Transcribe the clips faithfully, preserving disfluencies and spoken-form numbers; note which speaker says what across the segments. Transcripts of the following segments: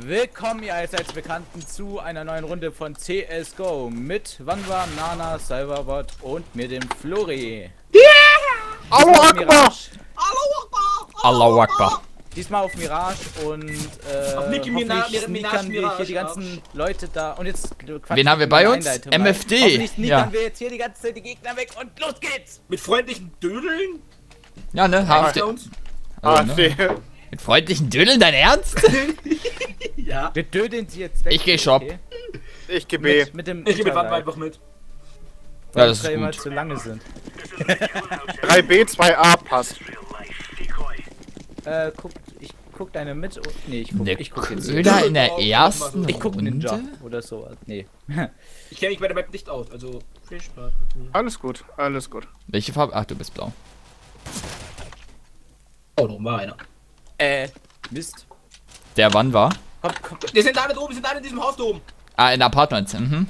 Speaker 1: Willkommen, ihr allseits Bekannten, zu einer neuen Runde von C S G O mit Wanwa, Nana, Cyberbot und mir, dem Flori.
Speaker 2: Yeah! Allahu Akbar!
Speaker 3: Allahu Akbar!
Speaker 1: Diesmal auf Mirage und äh,
Speaker 2: auf Nicki Minaj,
Speaker 1: hoffentlich sneakern wir hier die ganzen Leute da und jetzt
Speaker 3: wen haben wir bei uns? M F D!
Speaker 1: Hoffentlich sneakern
Speaker 3: ja.
Speaker 1: wir jetzt hier die ganze Zeit die Gegner weg und los geht's!
Speaker 2: Mit freundlichen Dödeln?
Speaker 3: Ja, ne? H F D. Also, ne? Mit freundlichen Dödeln, dein Ernst?
Speaker 2: Ja.
Speaker 1: Wir dödeln sie jetzt weg.
Speaker 3: Ich geh Shop.
Speaker 1: Okay.
Speaker 2: Ich geh B.
Speaker 1: Mit, mit dem
Speaker 2: ich geh mit Wandwein einfach mit.
Speaker 1: Weil
Speaker 3: ja, das ist
Speaker 1: immer
Speaker 3: gut.
Speaker 1: zu lange sind.
Speaker 4: drei B, zwei A passt.
Speaker 1: Äh, guck, ich guck deine mit. Oh, nee, ich guck,
Speaker 3: Der
Speaker 1: ich guck jetzt.
Speaker 3: Köder in der ersten
Speaker 1: Ich guck Ninja
Speaker 3: Runde?
Speaker 1: oder sowas. Nee.
Speaker 2: Ich kenne mich bei der Map nicht aus, also viel Spaß.
Speaker 4: Alles gut, alles gut.
Speaker 3: Welche Farbe? Ach, du bist blau.
Speaker 2: Oh, noch mal einer.
Speaker 1: äh, Mist.
Speaker 3: Der wann war?
Speaker 1: Komm, komm.
Speaker 2: Wir sind alle da oben, wir sind alle in diesem Haus da oben.
Speaker 3: Ah, in Apartments. Mhm.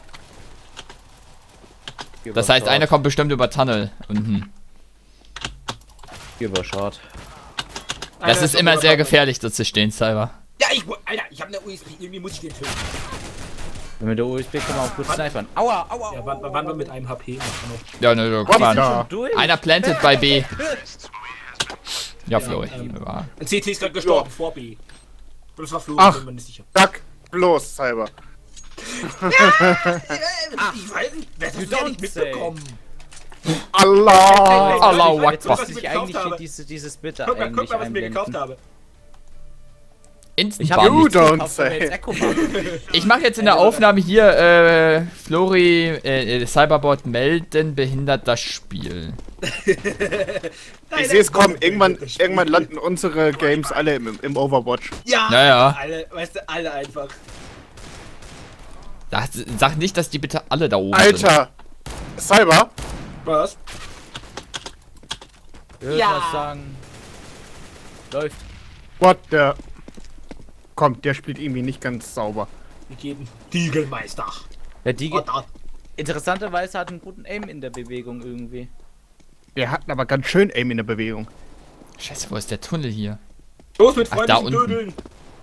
Speaker 3: Das heißt, einer kommt bestimmt über Tunnel. Mhm.
Speaker 1: Überschaut.
Speaker 3: Das ist immer sehr gefährlich, dort zu stehen, Cyber.
Speaker 2: Ja, ich, Alter, ich hab eine U S B, irgendwie muss ich den töten.
Speaker 1: Mit der U S B kann man auch gut snipern. Aua, aua,
Speaker 2: Ja, wann, wann wir mit einem H P machen noch.
Speaker 3: Ja, ne,
Speaker 4: Was
Speaker 3: Mann.
Speaker 4: da?
Speaker 1: durch.
Speaker 3: Einer plantet bei B. Ja, Flo, ich
Speaker 2: ähm,
Speaker 3: war.
Speaker 2: Ein C T ist gerade gestorben, vor B. Und das war Flo,
Speaker 4: Ach.
Speaker 2: bin mir nicht sicher.
Speaker 4: Sag bloß, Cyber.
Speaker 2: Ach, ich weiß nicht, wer das ja nicht mitbekommen.
Speaker 4: Allah!
Speaker 3: Allahu
Speaker 1: Jetzt
Speaker 3: Akbar.
Speaker 1: müsste ich eigentlich hier diese, dieses Bitte
Speaker 2: Guck mal, guck
Speaker 1: eigentlich
Speaker 2: mal, was ich mir gekauft
Speaker 1: einblenden.
Speaker 2: habe.
Speaker 3: Instant
Speaker 1: Ich hab
Speaker 3: Bar
Speaker 4: You
Speaker 3: nichts.
Speaker 4: don't
Speaker 1: Gekauft, weil wir jetzt
Speaker 4: say.
Speaker 1: Echo machen.
Speaker 3: Ich mache jetzt in der Aufnahme hier, äh, Flori, äh, Cyberbot melden, behindert das Spiel.
Speaker 4: Ich sehe es kommen, irgendwann, irgendwann landen unsere Games alle im, im Overwatch.
Speaker 2: Ja,
Speaker 3: Naja.
Speaker 2: alle, weißt du, alle einfach.
Speaker 3: Das, sag nicht, dass die bitte alle da oben sind.
Speaker 4: Alter! Cyber?
Speaker 2: Was?
Speaker 1: Ich würde
Speaker 2: Ja.
Speaker 1: was sagen. Läuft.
Speaker 4: What the... Kommt, der spielt irgendwie nicht ganz sauber.
Speaker 2: Wir geben Diegelmeister.
Speaker 1: Ja, die
Speaker 2: Oh, da.
Speaker 1: interessanterweise hat einen guten Aim in der Bewegung irgendwie.
Speaker 4: Wir hatten aber ganz schön Aim in der Bewegung.
Speaker 3: Scheiße, wo ist der Tunnel hier?
Speaker 2: Los mit
Speaker 3: Ach, da
Speaker 2: freundlichen
Speaker 3: unten.
Speaker 2: Dödeln.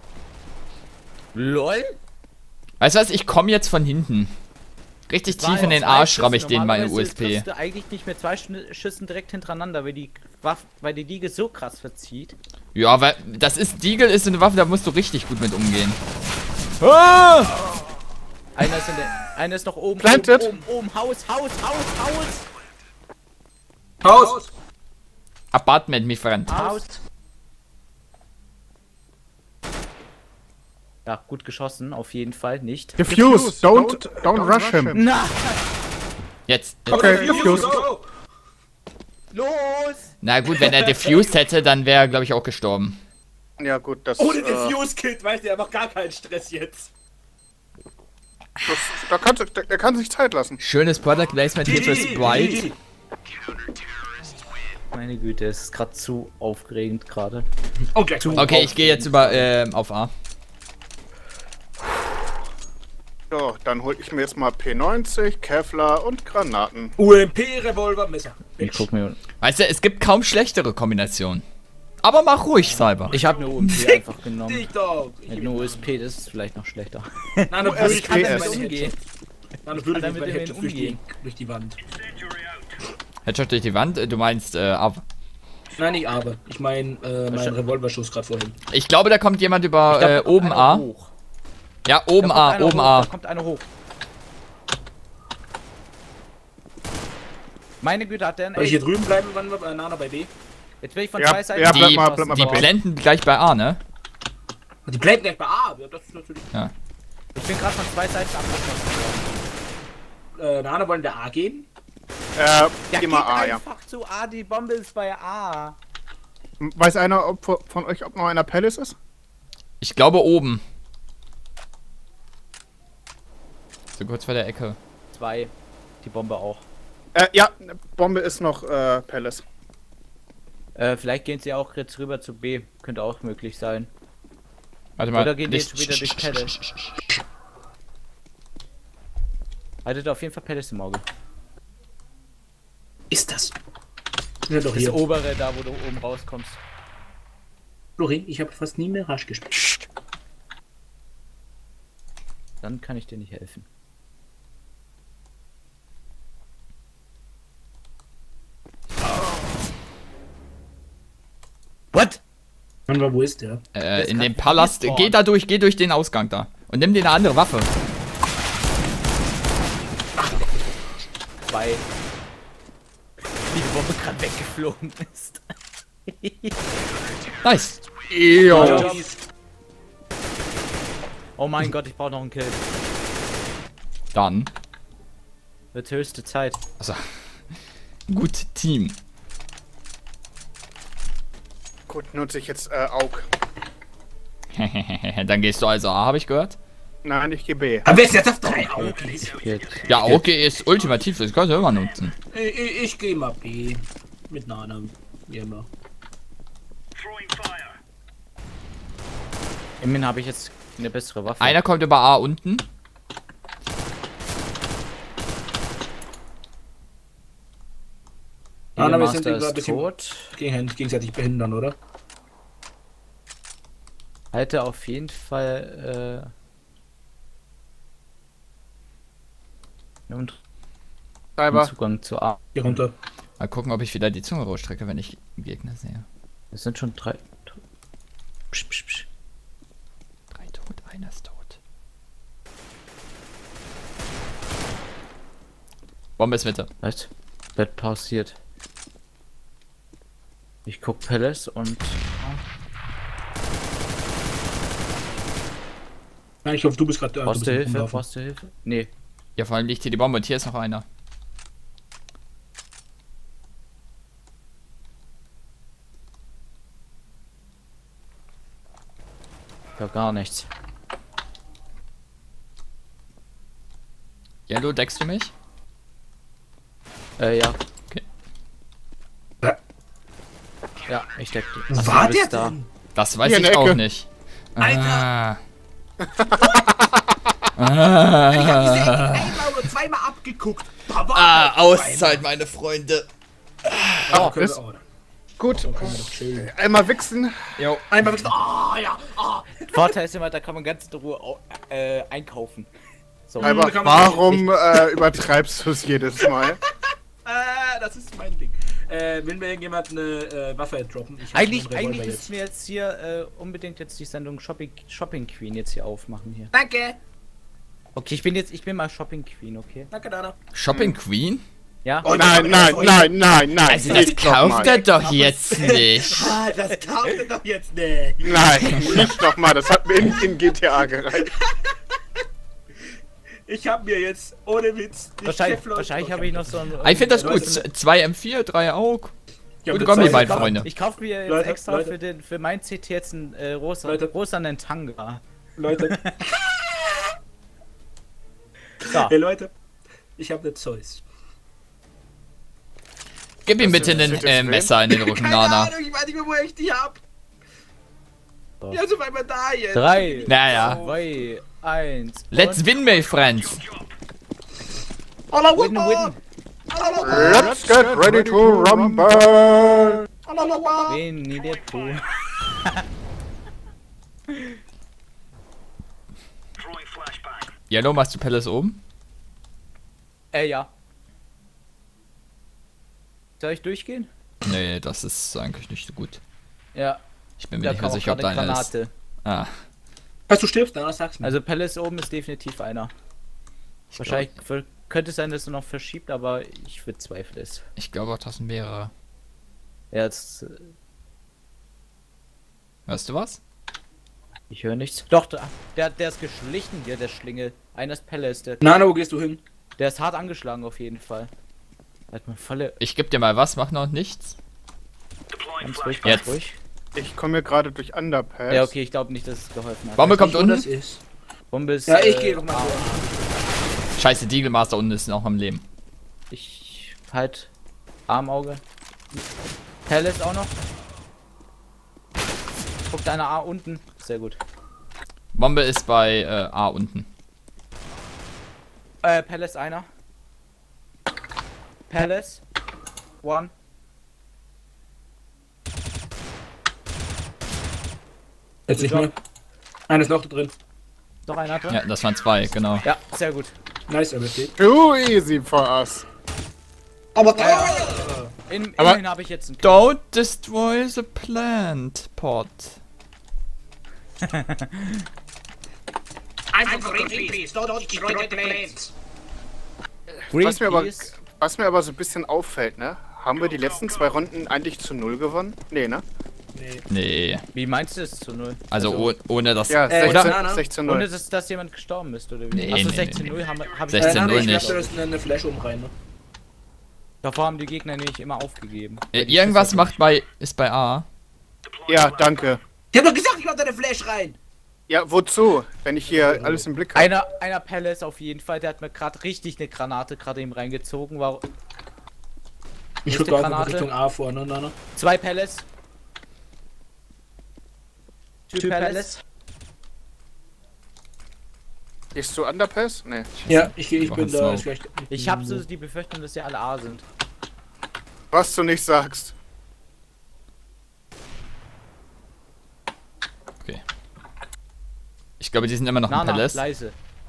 Speaker 1: LOL?
Speaker 3: Weißt du was, ich komme jetzt von hinten. Richtig tief in den Arsch ramme ich den meine U S P.
Speaker 1: Du eigentlich nicht mehr zwei Schn- Schüssen direkt hintereinander, weil die Waffe, weil die Diege so krass verzieht.
Speaker 3: Ja, weil das ist, Deagle ist eine Waffe, da musst du richtig gut mit umgehen. Ah!
Speaker 1: Einer ist in der, einer ist noch oben,
Speaker 4: Planted.
Speaker 1: oben, oben, oben, Haus, Haus, Haus, Haus,
Speaker 2: Haus.
Speaker 3: Apartment, mi friend.
Speaker 1: Haus. Ja, gut geschossen, auf jeden Fall, nicht.
Speaker 4: Diffuse, don't, don't rush him.
Speaker 1: Na,
Speaker 3: Jetzt.
Speaker 4: Okay,
Speaker 2: Los,
Speaker 4: Fuse.
Speaker 2: go.
Speaker 1: los!
Speaker 3: Na gut, wenn er diffused hätte, dann wäre er, glaube ich, auch gestorben.
Speaker 4: Ja gut, das...
Speaker 2: Ohne
Speaker 4: äh,
Speaker 2: Diffuse-Kit, weißt du, er macht gar keinen Stress jetzt.
Speaker 4: das da kann, der, der kann sich Zeit lassen.
Speaker 3: Schönes Product Placement hier für Sprite.
Speaker 1: Meine Güte, es ist gerade zu aufregend gerade.
Speaker 2: Und gleich mal.
Speaker 3: Okay, ich gehe jetzt über ähm, auf A.
Speaker 4: So, dann hol ich mir jetzt mal P neunzig, Kevlar und Granaten.
Speaker 2: U M P-Revolver, Messer.
Speaker 1: Ich guck mir.
Speaker 3: Weißt du, es gibt kaum schlechtere Kombinationen. Aber mach ruhig, Cyber.
Speaker 1: Ich habe eine U M P einfach genommen.
Speaker 2: Dich doch.
Speaker 1: Mit einer U S P, das ist vielleicht noch schlechter.
Speaker 2: Nein, dann würde ich
Speaker 4: kann
Speaker 2: mit
Speaker 4: damit
Speaker 2: meinem
Speaker 1: umgehen.
Speaker 2: Headshot. Nein, dann würde ich
Speaker 1: Kann
Speaker 2: mit
Speaker 1: damit
Speaker 2: meinem Headshot durch die,
Speaker 1: umgehen.
Speaker 2: durch die Wand.
Speaker 3: Headshot durch die Wand, äh, du meinst, äh, ab.
Speaker 2: Nein, nicht aber. Ich meine, äh, mein Revolverschuss gerade vorhin.
Speaker 3: Ich glaube, da kommt jemand über
Speaker 1: Ich glaub,
Speaker 3: äh,
Speaker 1: da kommt
Speaker 3: oben
Speaker 1: einer
Speaker 3: A.
Speaker 1: hoch.
Speaker 3: Ja,
Speaker 1: Da
Speaker 3: oben
Speaker 1: kommt
Speaker 3: A,
Speaker 1: einer
Speaker 3: oben
Speaker 1: hoch,
Speaker 3: A.
Speaker 1: Da kommt einer hoch. Meine Güte, hat der einen
Speaker 2: Soll ich hier
Speaker 1: Aim.
Speaker 2: drüben bleiben, wann wir bei Nana bei B?
Speaker 1: Jetzt bin ich von
Speaker 4: Ja,
Speaker 1: zwei Seiten.
Speaker 4: ja, bleib
Speaker 3: Die,
Speaker 4: mal, bleib mal
Speaker 3: die
Speaker 4: bei B.
Speaker 3: blenden gleich bei A, ne?
Speaker 2: Die bleiben gleich bei A. Ja, das ist natürlich.
Speaker 1: Ich bin gerade von zwei Seiten abgeschossen worden.
Speaker 2: Äh, Nana wollen der A gehen?
Speaker 4: Äh,
Speaker 1: Ja,
Speaker 4: immer
Speaker 1: geht
Speaker 4: A, ja.
Speaker 1: einfach zu A, die Bombe ist bei A.
Speaker 4: Weiß einer ob, von euch, ob noch einer Palace ist?
Speaker 3: Ich glaube oben. So kurz vor der Ecke.
Speaker 1: Zwei. Die Bombe auch.
Speaker 4: Äh, ja, Bombe ist noch äh, Palace.
Speaker 1: Äh, vielleicht gehen sie auch jetzt rüber zu B. Könnte auch möglich sein.
Speaker 3: Warte mal.
Speaker 1: Oder gehen die
Speaker 3: Licht-
Speaker 1: jetzt wieder durch Palace? Haltet auf jeden Fall Palace im Auge.
Speaker 2: Ist das? Ja, doch
Speaker 1: Das
Speaker 2: hier.
Speaker 1: obere, da wo du oben rauskommst.
Speaker 2: Flori, ich habe fast nie mehr Rasch gespielt.
Speaker 1: Dann kann ich dir nicht helfen. What?
Speaker 2: Wann wo ist der?
Speaker 3: Äh, in dem Palast. Geh da durch, geh durch den Ausgang da. Und nimm dir eine andere Waffe.
Speaker 1: Weil die Bombe gerade weggeflogen ist.
Speaker 3: Nice.
Speaker 4: Ja.
Speaker 1: Oh mein Gott, ich brauche noch einen Kill.
Speaker 3: Dann.
Speaker 1: Wird höchste Zeit.
Speaker 3: Also. Gut, Team.
Speaker 4: Gut, nutze ich jetzt äh, Aug.
Speaker 3: Dann gehst du also A, habe ich gehört.
Speaker 4: Nein, ich gehe B.
Speaker 2: Aber wer ist jetzt auf drei Augen?
Speaker 3: Ja, okay, ist ultimativ, das kannst du immer nutzen.
Speaker 2: Ich, ich, ich gehe mal B. Mit Nana. Wie immer.
Speaker 1: Immerhin habe ich jetzt eine bessere Waffe.
Speaker 3: Einer kommt über A unten.
Speaker 2: Nana, wir
Speaker 1: Master
Speaker 2: sind gerade ein
Speaker 1: ist
Speaker 2: bisschen
Speaker 1: tot.
Speaker 2: gegen, gegenseitig behindern, oder?
Speaker 1: Halte auf jeden Fall äh, und
Speaker 4: Cyber.
Speaker 1: Zugang zu A.
Speaker 2: Geh runter.
Speaker 3: Mal gucken, ob ich wieder die Zunge rausstrecke, wenn ich einen Gegner sehe.
Speaker 1: Es sind schon drei. Psch, psch, psch.
Speaker 3: Drei tot, einer ist tot. Bombe ist Mitte.
Speaker 1: Was? Wird pausiert. Ich guck Palace und.
Speaker 2: Nein, ich hoffe, du bist gerade da.
Speaker 1: Brauchst du Hilfe? Brauchst du Hilfe? Nee.
Speaker 3: Ja, vor allem liegt hier die Bombe und hier ist noch einer.
Speaker 1: Ja, gar nichts.
Speaker 3: Yellow, deckst du mich?
Speaker 1: Äh, ja.
Speaker 3: Okay.
Speaker 1: Ja, ich deck dich.
Speaker 2: Was
Speaker 1: Achso,
Speaker 2: war
Speaker 1: du
Speaker 2: der
Speaker 1: bist da.
Speaker 2: denn?
Speaker 3: Das weiß
Speaker 4: Hier in
Speaker 3: ich
Speaker 4: der
Speaker 3: auch
Speaker 4: Ecke.
Speaker 3: nicht.
Speaker 2: Alter!
Speaker 3: Ah.
Speaker 2: Ich hab diese
Speaker 3: Ah.
Speaker 2: einmal oder zweimal abgeguckt. Da war
Speaker 3: Ah,
Speaker 2: noch
Speaker 3: Auszeit, meine Freunde.
Speaker 2: zweimal.
Speaker 4: Oh, ist
Speaker 2: Oh,
Speaker 4: gut.
Speaker 2: so können wir doch chillen.
Speaker 4: Einmal wichsen.
Speaker 3: Jo.
Speaker 2: Einmal wirklich. Ah, ja. Ah.
Speaker 1: Vorteil ist immer, da kann man ganz in Ruhe au- äh, einkaufen. So.
Speaker 2: da
Speaker 4: Aber
Speaker 2: kann man-
Speaker 4: warum äh, übertreibst du es jedes Mal?
Speaker 2: Äh, das ist mein Ding. Äh, will mir irgendjemand eine äh, Waffe droppen? Ich hab
Speaker 1: Eigentlich,
Speaker 2: einen Revolver
Speaker 1: eigentlich
Speaker 2: jetzt.
Speaker 1: müssen wir jetzt hier äh, unbedingt jetzt die Sendung Shopping, Shopping Queen jetzt hier aufmachen hier.
Speaker 2: Danke.
Speaker 1: Okay, ich bin jetzt, ich bin mal Shopping Queen, okay?
Speaker 2: Danke, Dana.
Speaker 3: Shopping Queen?
Speaker 1: Ja?
Speaker 2: Oh,
Speaker 4: Nein, nein, nein, nein, nein.
Speaker 3: Also das
Speaker 4: nicht noch
Speaker 3: kauft
Speaker 4: mal.
Speaker 3: er doch jetzt nicht.
Speaker 2: Ah, das kauft ihr doch jetzt nicht.
Speaker 4: Nein, nicht nochmal. Das hat mir in, in G T A gereicht.
Speaker 2: Ich hab mir jetzt, ohne Witz, die
Speaker 1: Wahrscheinlich,
Speaker 2: Kevlar-
Speaker 1: wahrscheinlich habe ich noch so ein...
Speaker 3: Ich finde das
Speaker 2: Leute,
Speaker 3: gut. Z- Zwei M vier, drei Aug.
Speaker 2: Ich hab
Speaker 3: Gute
Speaker 2: eine
Speaker 3: Kombi,
Speaker 2: Zeit-
Speaker 3: meine
Speaker 1: Ich kauf-
Speaker 3: Freunde.
Speaker 1: Ich kaufe mir jetzt
Speaker 2: Leute,
Speaker 1: extra
Speaker 2: Leute.
Speaker 1: Für, den, für mein C T jetzt einen äh, rosa,
Speaker 2: Leute.
Speaker 1: rosanen Tanga.
Speaker 2: Leute,
Speaker 1: So.
Speaker 2: hey Leute, ich hab eine Zeus.
Speaker 3: Gib ihm
Speaker 4: Was
Speaker 3: bitte
Speaker 4: ist das
Speaker 3: ein
Speaker 4: jetzt
Speaker 3: äh,
Speaker 4: für
Speaker 3: Messer in den Rücken,
Speaker 2: Keine
Speaker 3: Nana.
Speaker 2: Ahnung, ich weiß nicht mehr, wo ich die hab.
Speaker 1: So.
Speaker 2: Ja, so einmal da jetzt.
Speaker 1: Drei,
Speaker 3: Naja.
Speaker 1: zwei, eins.
Speaker 3: Let's
Speaker 1: und
Speaker 3: win, my friends.
Speaker 2: Alla
Speaker 1: win, win.
Speaker 4: Let's get ready to rumble.
Speaker 1: Winnie der Pooh.
Speaker 3: Yellow, machst du Palace oben?
Speaker 1: Äh, ja. Soll ich durchgehen?
Speaker 3: Nee, das ist eigentlich nicht so gut.
Speaker 1: Ja.
Speaker 3: Ich bin mir
Speaker 1: Da
Speaker 3: nicht mehr
Speaker 1: kam auch
Speaker 3: sicher, ob
Speaker 1: gerade
Speaker 3: deiner ist.
Speaker 1: Granate.
Speaker 3: Ah,
Speaker 2: Falls du stirbst, dann sag's mir.
Speaker 1: Also Palace oben ist definitiv einer.
Speaker 3: ich
Speaker 1: Wahrscheinlich für, könnte es sein, dass er noch verschiebt, aber ich bezweifle es.
Speaker 3: glaub- Ich glaube auch, das sind mehrere.
Speaker 1: Ja, jetzt, äh,
Speaker 3: Hörst du was?
Speaker 1: ich höre nichts. Doch, da- der, der ist geschlichen hier, der Schlingel. Einer ist Palace, der,
Speaker 2: Nana, wo gehst du hin?
Speaker 1: der ist hart angeschlagen auf jeden Fall. Hat man volle.
Speaker 3: Ich geb dir mal was, mach noch nichts.
Speaker 1: Ganz ruhig, ganz
Speaker 3: Jetzt.
Speaker 1: ruhig.
Speaker 4: Ich komme hier gerade durch Underpass.
Speaker 1: Ja, okay, ich glaube nicht, dass es geholfen hat.
Speaker 3: Bombe kommt
Speaker 2: Nicht, wo das
Speaker 3: unten.
Speaker 2: ist.
Speaker 1: Bombe ist.
Speaker 2: Ja, ich
Speaker 1: äh,
Speaker 2: gehe noch mal.
Speaker 1: A.
Speaker 3: Scheiße, Deagle Master unten ist noch am Leben.
Speaker 1: Ich halt Armauge. Palace auch noch. Guckt einer A unten. Sehr gut.
Speaker 3: Bombe ist bei äh, A unten.
Speaker 1: Äh, Palace einer. Palace. One.
Speaker 2: Jetzt nicht
Speaker 1: Job.
Speaker 2: mehr. Einer ist noch da drin.
Speaker 1: Noch einer drin?
Speaker 3: Ja, das waren zwei, genau.
Speaker 1: Ja, sehr gut.
Speaker 2: Nice, M F D.
Speaker 4: Too easy for us.
Speaker 2: Aber
Speaker 1: In,
Speaker 4: Aber-
Speaker 1: immerhin habe ich jetzt einen Kill.
Speaker 3: Don't destroy the plant pot.
Speaker 5: I'm for green, please. Don't destroy the plants.
Speaker 4: Was mir, aber,
Speaker 1: Greenpeace.
Speaker 4: was mir aber so ein bisschen auffällt, ne? Haben wir die letzten zwei Runden eigentlich zu null gewonnen? Nee, ne?
Speaker 3: Nee.
Speaker 1: Wie meinst du es zu null?
Speaker 3: Also oh, ohne das.
Speaker 4: Ja,
Speaker 2: Äh,
Speaker 1: oder?
Speaker 4: sechzehn, sechzehn
Speaker 1: Ohne
Speaker 4: null.
Speaker 1: dass, dass jemand gestorben ist, oder wie?
Speaker 3: Nee,
Speaker 1: Achso,
Speaker 3: nee,
Speaker 1: sechzehn
Speaker 3: nee,
Speaker 1: null haben, hab ich
Speaker 3: sechzehn
Speaker 2: Nein,
Speaker 3: null
Speaker 2: ich
Speaker 3: nicht.
Speaker 2: werfe das eine Flasche um rein, ne?
Speaker 1: Davor haben die Gegner nämlich immer aufgegeben.
Speaker 3: Äh, irgendwas macht bei. Ist bei A.
Speaker 4: Ja, danke.
Speaker 2: Ich hab doch gesagt, ich mach da eine Flash rein!
Speaker 4: Ja, wozu? Wenn ich hier alles im Blick habe.
Speaker 1: Einer, einer Palace auf jeden Fall, der hat mir gerade richtig eine Granate gerade eben reingezogen. War
Speaker 2: Ich
Speaker 1: Ist
Speaker 2: guck
Speaker 1: die
Speaker 2: gerade
Speaker 1: Granate?
Speaker 2: Richtung A vor, ne, ne, ne?
Speaker 1: zwei Palace. Two Palace.
Speaker 4: Gehst du Underpass? Nee.
Speaker 2: Ja, ich, ich
Speaker 3: Mach
Speaker 2: bin
Speaker 3: einen
Speaker 2: da.
Speaker 3: Smoke.
Speaker 2: Ist gleich,
Speaker 1: Ich habe so die Befürchtung, dass sie alle A sind.
Speaker 4: Was du nicht sagst.
Speaker 3: Okay. Ich glaube, die sind immer noch im
Speaker 1: Nana,
Speaker 3: Palace.
Speaker 1: leise.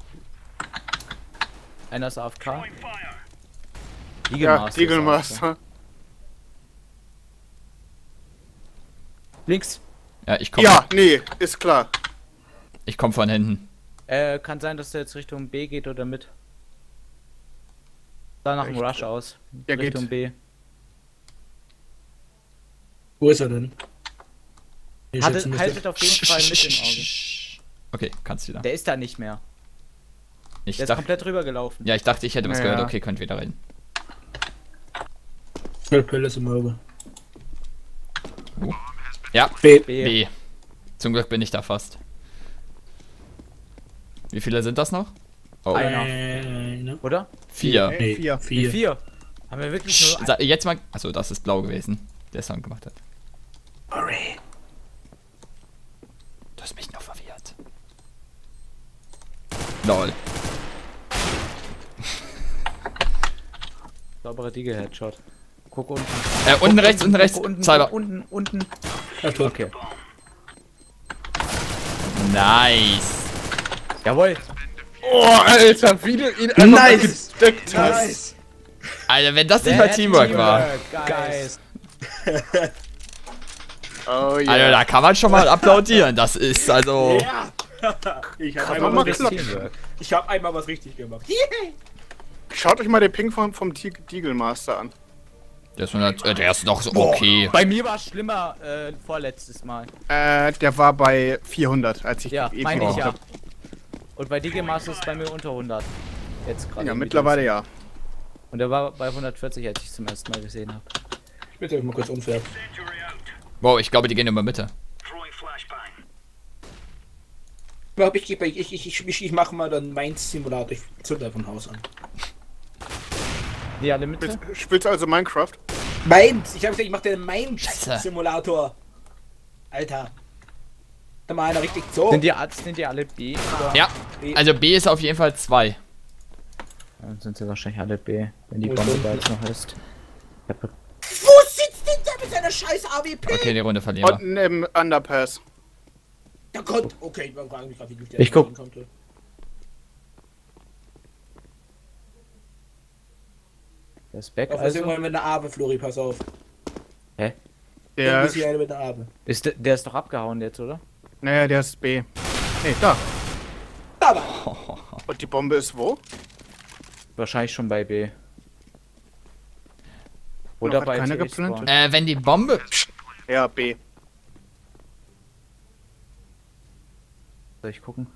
Speaker 1: Einer ist A F K.
Speaker 4: Ja,
Speaker 1: ist
Speaker 4: Deagle
Speaker 1: A F K.
Speaker 4: Master.
Speaker 1: Links.
Speaker 3: Ja, ich komme.
Speaker 4: Ja, nee, ist klar.
Speaker 3: Ich komme von hinten.
Speaker 1: Äh, kann sein, dass der jetzt Richtung B geht oder mit. Da nach dem
Speaker 4: Echt?
Speaker 1: Rush aus.
Speaker 4: Ja,
Speaker 1: Richtung
Speaker 4: geht.
Speaker 1: B.
Speaker 2: Wo ist er denn? Ich schätze,
Speaker 1: Haltet,
Speaker 2: müsste-
Speaker 1: haltet auf jeden Fall mit im Auge.
Speaker 3: Okay, kannst wieder.
Speaker 1: Der ist da nicht mehr.
Speaker 3: Ich
Speaker 1: Der ist
Speaker 3: dachte,
Speaker 1: komplett rübergelaufen.
Speaker 3: ja, ich dachte, ich hätte was
Speaker 4: Ja.
Speaker 3: gehört. Okay, könnt wieder reden.
Speaker 2: Ja, Palace im Auge.
Speaker 3: Ja,
Speaker 2: B.
Speaker 1: B.
Speaker 3: B. Zum Glück bin ich da fast. Wie viele sind das noch? Oh,
Speaker 1: Einer.
Speaker 2: Äh, ne?
Speaker 1: Oder?
Speaker 3: vier.
Speaker 2: Nee,
Speaker 4: Vier.
Speaker 2: Vier.
Speaker 1: Vier. Haben wir wirklich nur ein...
Speaker 3: Sa- Jetzt mal. Achso, das ist blau gewesen, der Sound gemacht hat.
Speaker 2: Hurry.
Speaker 3: Du hast mich noch verwirrt. Lol.
Speaker 1: Sauberer Deagle-Headshot. Guck unten.
Speaker 3: Äh, unten rechts, unten rechts.
Speaker 1: Guck unten,
Speaker 3: Cyber.
Speaker 1: guck unten, unten.
Speaker 2: Ja, tot.
Speaker 1: Okay.
Speaker 3: Nice.
Speaker 1: Jawohl.
Speaker 4: Oh, Alter, wie du ihn einfach mal
Speaker 2: Nice.
Speaker 4: gedeckt hast.
Speaker 3: Alter, wenn das nicht mal Teamwork war.
Speaker 1: Guys.
Speaker 4: Oh ja.
Speaker 3: Also, da kann man schon mal applaudieren. Das ist also.
Speaker 2: Ja! Ich hab
Speaker 4: Kann
Speaker 2: einmal,
Speaker 4: man mal
Speaker 2: was,
Speaker 4: klatschen.
Speaker 1: Teamwork.
Speaker 2: ich hab einmal was richtig gemacht.
Speaker 4: Schaut euch mal den Ping vom, vom Te- Deagle Master an.
Speaker 3: Der ist, hundert, äh, der ist noch so okay.
Speaker 1: Bei mir war es schlimmer äh, vorletztes Mal.
Speaker 4: Äh, der war bei vierhundert, als ich
Speaker 1: Ja,
Speaker 4: die
Speaker 1: meine ich
Speaker 4: gemacht
Speaker 1: ja.
Speaker 4: hab.
Speaker 1: Und bei Deagle Master ist es bei mir unter hundert. Jetzt gerade.
Speaker 4: Ja,
Speaker 1: im
Speaker 4: mittlerweile
Speaker 1: Videos.
Speaker 4: ja.
Speaker 1: Und der war bei hundertvierzig, als ich zum ersten Mal gesehen habe.
Speaker 2: Ich bitte euch mal kurz unfair.
Speaker 3: Wow, ich glaube, die gehen über Mitte.
Speaker 2: Ich, ich, ich, ich, ich, ich, ich mache mal dann Mainz Simulator. Ich zünde von Haus an.
Speaker 1: Die alle Mitte?
Speaker 4: Spielst, spielst du also Minecraft?
Speaker 2: Mainz! Ich habe gesagt, ich mache den Mainz
Speaker 3: Scheiße.
Speaker 2: Simulator. Alter. Da mal einer richtig so.
Speaker 1: Sind die, sind die alle B? Oder?
Speaker 3: Ja, also B ist auf jeden Fall zwei.
Speaker 1: Dann sind sie wahrscheinlich alle B, wenn die
Speaker 2: Wo ist
Speaker 1: Bombe
Speaker 2: unten?
Speaker 1: da jetzt noch ist. Ich hab-
Speaker 2: Wo sitzt denn der mit seiner scheiß A W P?
Speaker 3: Okay, die Runde verlieren wir.
Speaker 4: Unten im Underpass.
Speaker 2: Der kommt. Okay, wir fragen mich gerade, wie gut der
Speaker 1: Ich guck.
Speaker 2: konnte.
Speaker 1: Der ist back,
Speaker 2: Auf was
Speaker 1: also.
Speaker 2: irgendwann mit einer Abe, Flori, pass auf.
Speaker 1: Hä?
Speaker 2: Der
Speaker 4: Der,
Speaker 2: ist hier einer mit einer Abe.
Speaker 1: Ist der, der ist doch abgehauen jetzt, oder?
Speaker 4: naja, der ist B. Nee, da.
Speaker 2: Aber.
Speaker 4: Und die Bombe ist wo?
Speaker 1: Wahrscheinlich schon bei B.
Speaker 4: Noch
Speaker 1: Oder
Speaker 4: hat
Speaker 1: bei
Speaker 4: keiner
Speaker 1: T
Speaker 4: geplantet?
Speaker 1: Spawn.
Speaker 3: Äh, wenn die Bombe.
Speaker 4: Ja, B.
Speaker 1: Soll ich gucken?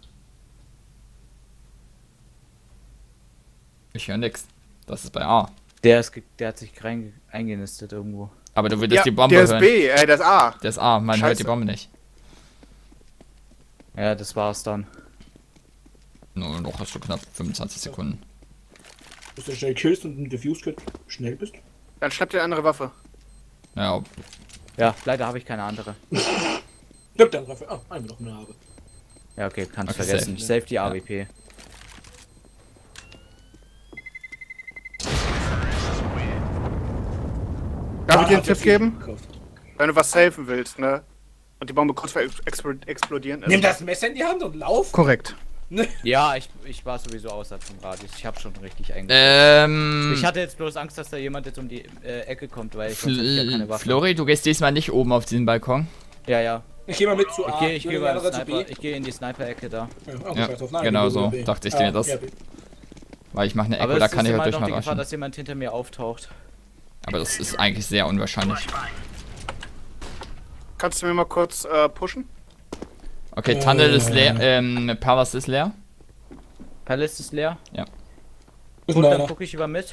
Speaker 3: Ich höre nix. Das ist bei A.
Speaker 1: Der ist, ge- der hat sich rein eingenistet irgendwo.
Speaker 3: Aber du würdest
Speaker 4: Ja,
Speaker 3: die Bombe
Speaker 4: der ist
Speaker 3: hören.
Speaker 4: B, äh, der ist A.
Speaker 3: Der ist A, man hört
Speaker 4: Scheiße.
Speaker 3: die Bombe nicht.
Speaker 1: Ja, das war's dann.
Speaker 3: Nur noch hast du knapp fünfundzwanzig Sekunden.
Speaker 2: Dass du schnell killst und mit Diffuse Kit schnell bist.
Speaker 4: Dann schnapp dir eine andere Waffe.
Speaker 3: Ja,
Speaker 1: Ja, leider habe ich keine andere.
Speaker 2: Stimmt, dann Waffe. Ah, einmal noch eine Abe.
Speaker 1: Ja, okay, kannst
Speaker 3: Okay,
Speaker 1: vergessen.
Speaker 2: safe.
Speaker 1: Save die A W P.
Speaker 4: Darf ich dir einen
Speaker 2: hat er
Speaker 4: Tipp
Speaker 2: viel
Speaker 4: geben?
Speaker 2: gekauft.
Speaker 4: Wenn du was safen willst, ne? Und die Bombe kurz vor Ex- Expl- explodieren ist.
Speaker 2: Nimm das Messer in die Hand und lauf.
Speaker 4: Korrekt.
Speaker 1: Ja, ich, ich war sowieso außerhalb vom Radius. Ich habe schon richtig eingeschätzt.
Speaker 3: Ähm.
Speaker 1: Ich hatte jetzt bloß Angst, dass da jemand jetzt um die äh, Ecke kommt, weil ich sonst hab ich ja keine
Speaker 3: Fl
Speaker 1: Waffe.
Speaker 3: Flori, du gehst diesmal nicht oben auf diesen Balkon.
Speaker 1: Ja, ja.
Speaker 2: Ich geh mal mit zu A.
Speaker 1: Ich gehe ich geh
Speaker 2: Würde
Speaker 1: mal
Speaker 2: gerne zu
Speaker 1: Sniper,
Speaker 2: B.
Speaker 1: ich geh in die Sniper-Ecke da.
Speaker 2: Ja, oh,
Speaker 3: Ja,
Speaker 2: scheiß auf. Nein,
Speaker 3: genau
Speaker 2: ich will
Speaker 3: so.
Speaker 2: B.
Speaker 3: Dachte ich
Speaker 2: Ah,
Speaker 3: mir das.
Speaker 2: ja, B.
Speaker 3: Weil ich mache eine
Speaker 1: Aber
Speaker 3: Echo, da
Speaker 1: es
Speaker 3: kann
Speaker 1: ist
Speaker 3: ich
Speaker 1: immer
Speaker 3: halt
Speaker 1: noch die Gefahr,
Speaker 3: durchmal
Speaker 1: dass jemand hinter mir auftaucht.
Speaker 3: Aber das ist eigentlich sehr unwahrscheinlich.
Speaker 4: Kannst du mir mal kurz äh, pushen?
Speaker 3: Okay, Tunnel ist leer, ähm, Palace ist leer.
Speaker 1: Palace ist leer.
Speaker 3: Ja.
Speaker 2: Ist
Speaker 1: Gut,
Speaker 2: ein
Speaker 1: dann
Speaker 2: einer.
Speaker 1: gucke ich über mit.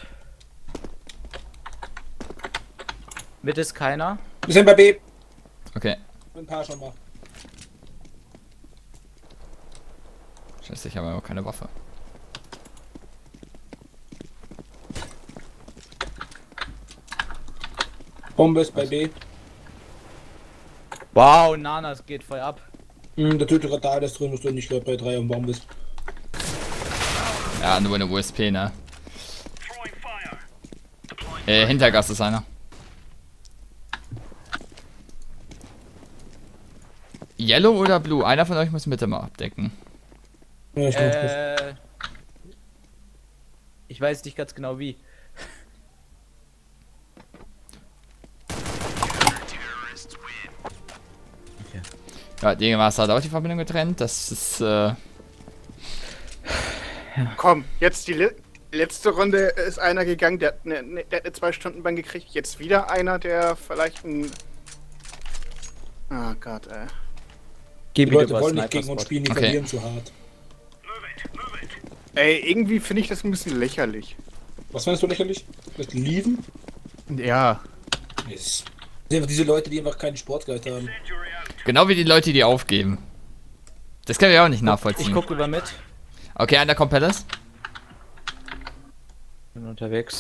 Speaker 1: Mit ist keiner.
Speaker 2: Wir sind bei B.
Speaker 3: Okay.
Speaker 2: Ein paar schon mal.
Speaker 3: Scheiße, ich habe aber keine Waffe.
Speaker 2: Bombe ist bei B.
Speaker 1: Wow, Nana, es geht voll ab.
Speaker 2: Hm, der tötet gerade da alles drin, was du nicht gerade bei drei am Baum bist.
Speaker 3: Ja, nur eine U S P, ne? Äh, Hintergast ist einer. Yellow oder Blue? Einer von euch muss Mitte mal abdecken.
Speaker 2: Ja, ich glaub, das-
Speaker 1: Äh, ich weiß nicht ganz genau wie.
Speaker 3: Ja, irgendwas hat auch die Verbindung getrennt. Das ist, äh...
Speaker 4: Komm, jetzt die le letzte Runde ist einer gegangen, der hat eine, ne, der hat eine zwei Stunden Bank gekriegt. Jetzt wieder einer, der vielleicht ein... Ah Gott, ey.
Speaker 1: Geh
Speaker 2: die
Speaker 1: bitte
Speaker 2: Leute
Speaker 1: über
Speaker 2: wollen nicht gegen uns
Speaker 1: Sniper-Spot.
Speaker 2: spielen, die
Speaker 3: Okay.
Speaker 2: verlieren zu hart.
Speaker 4: Ey, irgendwie finde ich das ein bisschen lächerlich.
Speaker 2: Was findest du lächerlich? Das Lieben?
Speaker 4: Ja.
Speaker 2: Yes. Das sind einfach diese Leute, die einfach keinen Sportgeist haben.
Speaker 3: Genau wie die Leute, die aufgeben. Das kann ich auch nicht nachvollziehen.
Speaker 1: Ich guck über mit.
Speaker 3: Okay, einer kommt Palace.
Speaker 1: Bin unterwegs.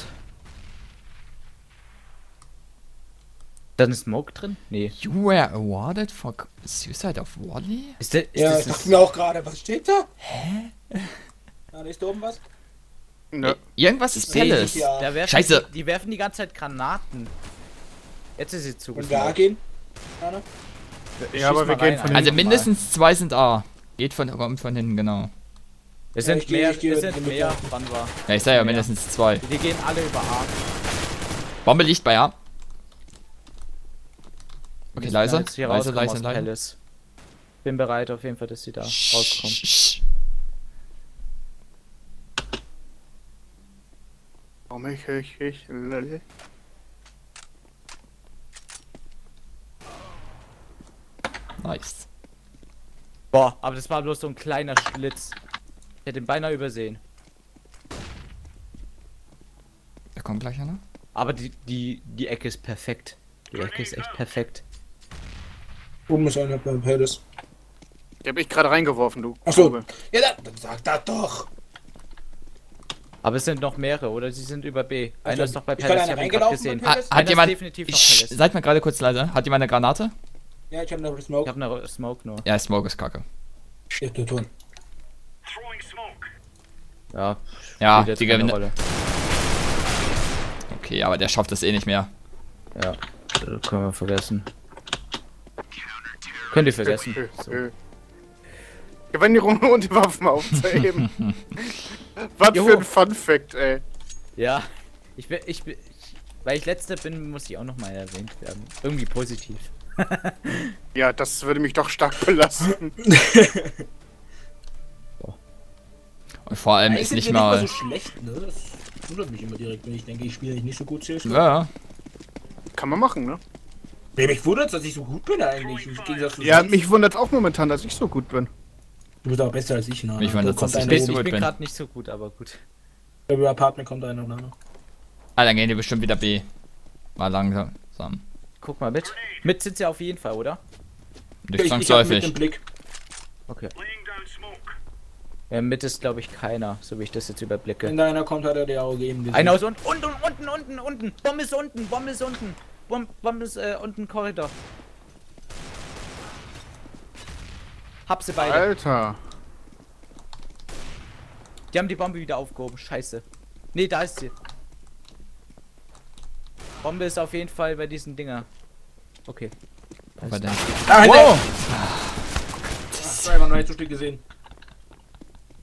Speaker 1: Dann ist Smoke drin? Nee.
Speaker 3: You were awarded for suicide of Wally?
Speaker 1: Ist der, ist
Speaker 2: Ja,
Speaker 1: das
Speaker 2: ich
Speaker 1: das
Speaker 2: dachte mir auch gerade, was steht da? Hä? Ah, da ist da oben was?
Speaker 4: Ne.
Speaker 3: Irgendwas ist
Speaker 1: seh
Speaker 3: Palace.
Speaker 1: nicht.
Speaker 2: Ja.
Speaker 1: Da werfen
Speaker 3: Scheiße.
Speaker 1: Die, die werfen die ganze Zeit Granaten. Jetzt ist sie
Speaker 2: Und da
Speaker 1: zugeschaut.
Speaker 2: gehen? Einer?
Speaker 4: Ja, aber wir gehen von
Speaker 3: Also
Speaker 4: hinten.
Speaker 3: mindestens zwei sind A. Geht von, kommt von hinten, genau.
Speaker 1: Es
Speaker 2: Ja,
Speaker 1: sind
Speaker 2: ich geh-
Speaker 1: mehr,
Speaker 2: ich geh
Speaker 1: es
Speaker 2: mit
Speaker 1: sind
Speaker 2: dem
Speaker 1: mehr,
Speaker 2: mit.
Speaker 1: wann war.
Speaker 3: Ja, ich sag ja
Speaker 1: Mehr.
Speaker 3: mindestens zwei.
Speaker 1: Die gehen alle über A.
Speaker 3: Bombe liegt bei A.
Speaker 1: Die
Speaker 3: Okay,
Speaker 1: müssen
Speaker 3: leise,
Speaker 1: jetzt hier
Speaker 3: leise,
Speaker 1: rauskommen
Speaker 3: leise,
Speaker 1: aus
Speaker 3: leise.
Speaker 1: Palace. Bin bereit auf jeden Fall, dass sie da rauskommen.
Speaker 3: Sch-
Speaker 4: Warum ich, ich, ich, lele.
Speaker 3: Nice.
Speaker 1: Boah, aber das war bloß so ein kleiner Schlitz. Ich hätte ihn beinahe übersehen.
Speaker 3: Da kommt gleich einer.
Speaker 1: Aber die, die, die Ecke ist perfekt. Die Ecke ist echt perfekt.
Speaker 2: Oben ist einer beim Palace.
Speaker 4: Die hab ich gerade reingeworfen, du.
Speaker 2: Achso.
Speaker 4: Taube.
Speaker 2: Ja, dann, dann sag das doch.
Speaker 1: Aber es sind noch mehrere, oder? Sie sind über B. Einer
Speaker 2: Also,
Speaker 1: ist noch bei
Speaker 2: ich kann
Speaker 1: Palace, ich
Speaker 2: einer
Speaker 1: hab ihn gerade
Speaker 2: reingelaufen
Speaker 1: gesehen.
Speaker 2: bei
Speaker 3: Ha,
Speaker 2: Palace?
Speaker 1: Einer
Speaker 3: hat
Speaker 1: ist
Speaker 3: jemand.
Speaker 1: definitiv noch
Speaker 3: Sch-
Speaker 1: Palace.
Speaker 3: Seid mal gerade kurz leise. Hat jemand eine Granate?
Speaker 2: Ja, ich hab eine
Speaker 1: Ich
Speaker 2: Smoke.
Speaker 1: hab eine Smoke nur.
Speaker 3: Ja, Smoke ist kacke.
Speaker 2: Ja, der Ton.
Speaker 1: Ja,
Speaker 3: Ja,
Speaker 1: spielt jetzt
Speaker 3: die
Speaker 1: keine
Speaker 3: gewinnen.
Speaker 1: Rolle.
Speaker 3: Okay, aber der schafft das eh nicht mehr.
Speaker 1: Ja, das können wir vergessen. Könnt ihr vergessen. So.
Speaker 4: Äh, Wir werden die Runde und die Waffen aufzuheben. Was
Speaker 1: Juhu.
Speaker 4: für ein Fun-Fact, ey.
Speaker 1: Ja, ich bin, ich bin, ich, weil ich letzter bin, muss ich auch noch mal erwähnt werden. Irgendwie positiv.
Speaker 4: Ja, das würde mich doch stark belasten.
Speaker 3: Und vor allem
Speaker 2: Eigentlich
Speaker 3: ist
Speaker 2: sind
Speaker 3: nicht
Speaker 2: wir
Speaker 3: mal.
Speaker 2: so schlecht, ne? Das wundert mich immer direkt, wenn ich denke, ich spiele nicht so gut C S G O.
Speaker 3: Ja,
Speaker 4: Kann man machen, ne?
Speaker 2: Nee, mich wundert, dass ich so gut bin eigentlich. Im Gegensatz zu
Speaker 4: Ja,
Speaker 2: sonst.
Speaker 4: mich wundert auch momentan, dass ich so gut bin.
Speaker 2: Du bist aber besser als ich, ne?
Speaker 3: Mich
Speaker 2: Da
Speaker 3: wundert,
Speaker 2: kommt
Speaker 3: dass ich
Speaker 2: einer
Speaker 3: nicht
Speaker 1: Ich
Speaker 3: so
Speaker 1: bin,
Speaker 2: oben.
Speaker 1: ich
Speaker 3: gut
Speaker 1: bin
Speaker 3: bin.
Speaker 1: gerade nicht so gut, aber gut.
Speaker 2: Über Apartment kommt einer, ne?
Speaker 3: Ah, dann gehen die bestimmt wieder B. Mal langsam.
Speaker 1: Guck mal mit. Mit sind sie auf jeden Fall, oder?
Speaker 3: Nicht
Speaker 2: Ich, ich hab mit
Speaker 3: zwangsläufig.
Speaker 2: dem Blick.
Speaker 1: Okay. Ja, mit ist glaube ich keiner, so wie ich das jetzt überblicke.
Speaker 2: Wenn da einer kommt, hat er dir auch gegeben.
Speaker 1: Einer aus unten, unten, unten, unten, unten. Bombe ist unten, Bombe ist unten. Bombe, Bombe ist äh, unten Korridor. Hab sie beide.
Speaker 4: Alter.
Speaker 1: Die haben die Bombe wieder aufgehoben. Scheiße. Nee, da ist sie. Bombe ist auf jeden Fall bei diesen Dinger. Okay.
Speaker 3: Wo war der?
Speaker 2: Ah,
Speaker 3: Wow!
Speaker 2: wow! Das war einfach noch nicht so still gesehen.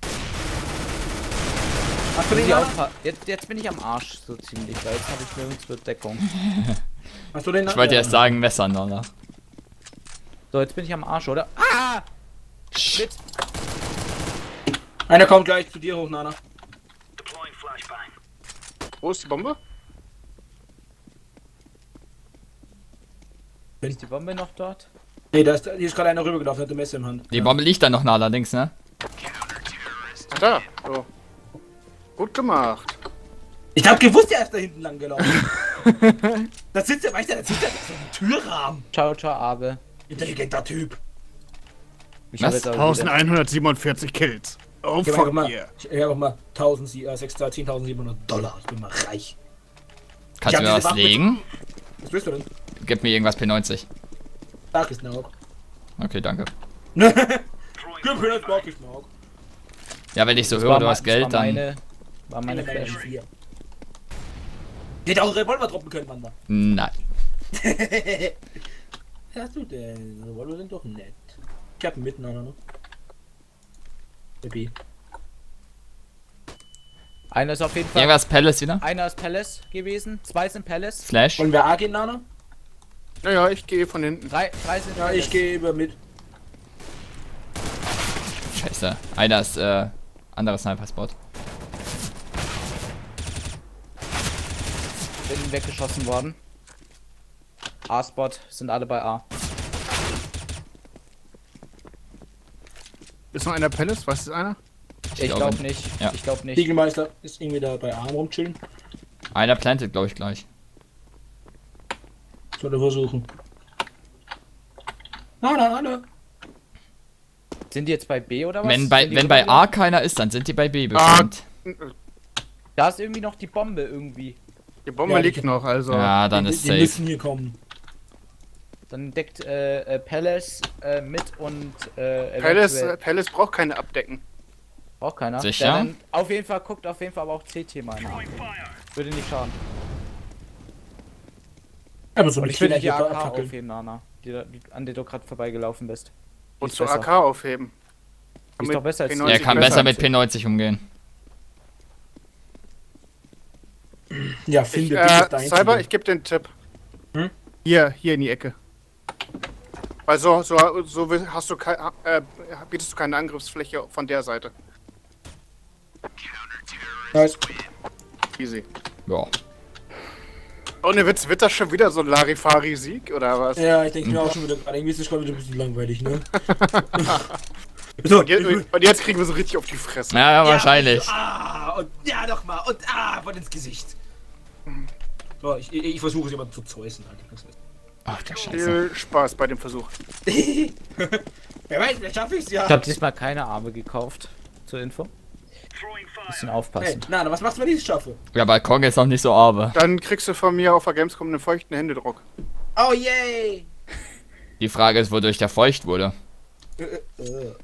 Speaker 2: Hast du
Speaker 1: Muss
Speaker 2: den
Speaker 1: ich
Speaker 2: Nana?
Speaker 1: aufpa- Jetzt, jetzt bin ich am Arsch so ziemlich, weil jetzt habe ich nirgendwo Deckung.
Speaker 2: Hast du den
Speaker 3: Ich wollte erst sagen Messer, Nana.
Speaker 1: So, jetzt bin ich am Arsch, oder? Ah! Mit.
Speaker 2: Einer kommt gleich zu dir hoch, Nana.
Speaker 4: Wo ist die Bombe?
Speaker 1: Ist die Bombe noch dort?
Speaker 2: Nee, da ist, hier ist gerade einer rübergelaufen, hat eine Messe im Hand.
Speaker 3: Die Bombe liegt da noch nah allerdings, ne?
Speaker 4: Ach, da. So. Gut gemacht.
Speaker 2: Ich hab gewusst, er ist da hinten lang gelaufen. Da sitzt er, weißt du, da sitzt er so im Türrahmen.
Speaker 1: Ciao, ciao, Abe.
Speaker 2: Intelligenter Typ.
Speaker 1: Ich
Speaker 3: Was?
Speaker 1: hab jetzt aber wieder-
Speaker 4: elfhundertsiebenundvierzig Kills. Oh,
Speaker 2: Ich hab einfach
Speaker 4: fuck
Speaker 2: mal,
Speaker 4: yeah.
Speaker 2: ich hab auch mal zehntausendsiebenhundert Dollar. Ich bin mal reich.
Speaker 3: Kannst
Speaker 2: Ich
Speaker 3: du mir
Speaker 2: hab
Speaker 3: was
Speaker 2: diese Waffe-
Speaker 3: legen?
Speaker 2: Was willst du denn?
Speaker 3: Gib mir irgendwas P neunzig.
Speaker 2: Dark ist Nauk.
Speaker 3: Okay, danke.
Speaker 2: Gib mir das Dark ist Nauk.
Speaker 3: Ja, wenn ich so
Speaker 1: Das
Speaker 3: höre,
Speaker 1: war
Speaker 3: du
Speaker 1: me-
Speaker 3: hast
Speaker 1: das
Speaker 3: Geld,
Speaker 1: war
Speaker 3: dann...
Speaker 1: Meine, war meine Flash.
Speaker 2: vier. Die hätte auch einen Revolver droppen können, Mann.
Speaker 3: Nein.
Speaker 2: Was hast du denn? Revolver sind doch nett. Ich hab einen miteinander, ne? Baby.
Speaker 1: Einer ist auf jeden Fall.
Speaker 3: Irgendwas Palace wieder?
Speaker 1: Einer ist Palace gewesen, zwei sind Palace,
Speaker 3: Flash?
Speaker 2: Wollen wir A gehen, Nana?
Speaker 4: Naja, ich gehe von hinten.
Speaker 1: drei, drei sind
Speaker 2: Ja, ich gehe über mit.
Speaker 3: Scheiße. Einer ist, äh, anderer Sniper-Spot.
Speaker 1: Bin weggeschossen worden. A-Spot sind alle bei A.
Speaker 4: Ist noch einer Palace? Was ist einer?
Speaker 1: Ich,
Speaker 3: glaube
Speaker 1: glaube nicht.
Speaker 3: ja.
Speaker 1: Ich glaube nicht.
Speaker 2: Diegelmeister ist irgendwie da bei A rumchillen.
Speaker 3: Einer plantet, glaube ich, gleich.
Speaker 2: Soll er versuchen. Nein, nein, nein.
Speaker 1: Sind die jetzt bei B oder was?
Speaker 3: Wenn bei,
Speaker 1: Sind die
Speaker 3: wenn bei
Speaker 1: rübergegangen?
Speaker 3: A keiner ist, dann sind die bei B
Speaker 4: Ah.
Speaker 3: bestimmt.
Speaker 1: Da ist irgendwie noch die Bombe irgendwie.
Speaker 4: Die Bombe
Speaker 2: Ja, die-
Speaker 4: liegt noch, also.
Speaker 3: Ja, dann
Speaker 2: die,
Speaker 3: ist
Speaker 2: die
Speaker 3: safe.
Speaker 2: müssen hier kommen.
Speaker 1: Dann deckt äh, äh, Palace äh, mit und äh,
Speaker 4: Palace,
Speaker 1: eventuell-
Speaker 4: äh, Palace braucht keine Abdecken.
Speaker 1: braucht keiner.
Speaker 3: Sicher?
Speaker 1: Der dann auf jeden Fall guckt auf jeden Fall aber auch C T mal nach. Würde nicht schaden.
Speaker 2: Aber so
Speaker 1: Und
Speaker 2: eine
Speaker 1: ich würde
Speaker 2: Killer
Speaker 1: die
Speaker 2: hier
Speaker 1: A K
Speaker 2: abfackeln.
Speaker 1: aufheben, Nana. Die, da- die, an der du gerade vorbeigelaufen bist. Die
Speaker 4: Und
Speaker 1: ist
Speaker 4: zur
Speaker 1: besser.
Speaker 4: A K aufheben.
Speaker 1: Die ist
Speaker 4: Mit
Speaker 1: doch besser als
Speaker 4: P
Speaker 1: die.
Speaker 3: Er
Speaker 4: neunzig
Speaker 3: kann
Speaker 4: besser.
Speaker 3: besser mit P neunzig umgehen.
Speaker 2: Ja,
Speaker 4: Ich,
Speaker 2: finde
Speaker 4: äh, Cyber, ich gebe dir einen Tipp.
Speaker 2: Hm?
Speaker 4: Hier, hier in die Ecke. Weil so, so, so will- hast du kein, äh, bietest du keine Angriffsfläche von der Seite.
Speaker 2: Nice.
Speaker 4: Easy.
Speaker 3: Ja.
Speaker 4: Ohne Witz, wird das schon wieder so ein Larifari-Sieg oder was?
Speaker 2: Ja, ich denke mir auch schon wieder gerade, irgendwie ist das gerade wieder ein bisschen langweilig, ne? so,
Speaker 4: Und jetzt, und jetzt kriegen wir so richtig auf die Fresse.
Speaker 3: Ja, ja, wahrscheinlich.
Speaker 2: Ah, und ja, nochmal. Und ah, voll ins Gesicht. So, ich, ich, ich versuche es jemand zu zeusen, Alter.
Speaker 3: Ach du Scheiße.
Speaker 4: Viel Spaß bei dem Versuch.
Speaker 2: Wer weiß, vielleicht schaffe ich es ja.
Speaker 1: Ich habe diesmal keine Arme gekauft. Zur Info. Bisschen
Speaker 2: Hey,
Speaker 1: aufpassen.
Speaker 2: na, was machst du, wenn ich es schaffe?
Speaker 3: Ja, Balkon ist noch nicht so arbe.
Speaker 4: Dann kriegst du von mir auf der Gamescom einen feuchten Händedruck.
Speaker 2: Oh, yay!
Speaker 3: Die Frage ist, wodurch der feucht wurde.
Speaker 2: Äh, äh, äh.